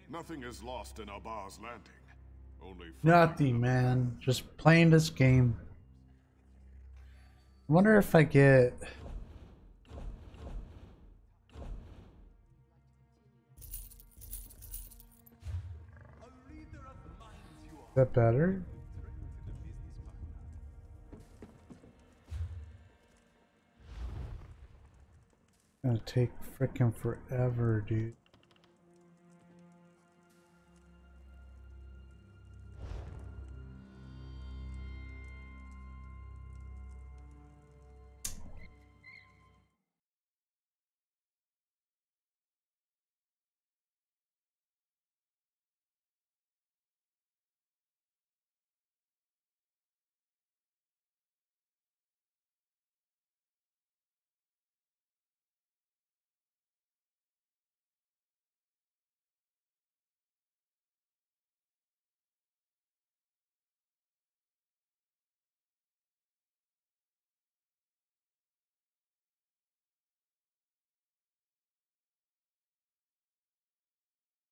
Nothing is lost in Abar's landing. Only Nothing, man. Just playing this game. I wonder if I get... Is that better? Gonna take frickin' forever, dude.